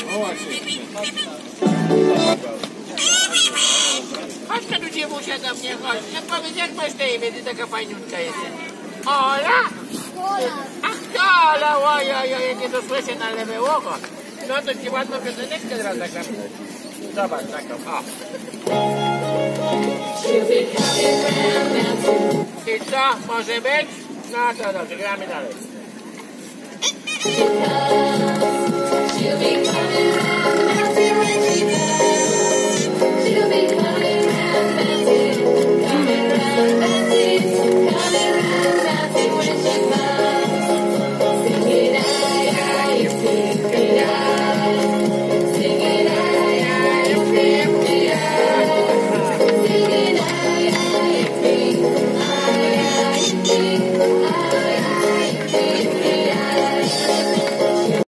Chodź tu dziewusia do mnie, chodź. No powiedz, jak masz na imię, ty taka fajniutka jesteś. Ola? Ach, Ola, oj, nie to słyszę na lewe ucho. No to ci ładną pioseneczkę teraz zagram. Zobacz taką, o. I co, może być? No to dobrze, gramy dalej.